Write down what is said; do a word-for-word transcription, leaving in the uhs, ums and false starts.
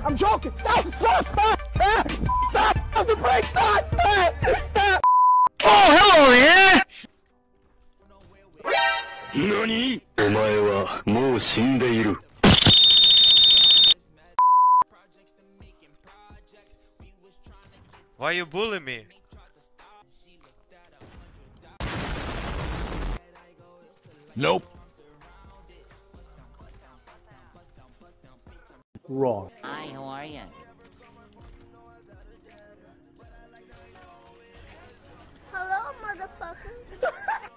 I'm joking. Stop! Stop! Stop! Stop! Stop! Stop the break! Stop! Stop! Stop! Oh, hello there! 何？お前はもう死んでいる。 Why you bully me? Nope. Wrong. Hi, how are you? Hello, motherfucker.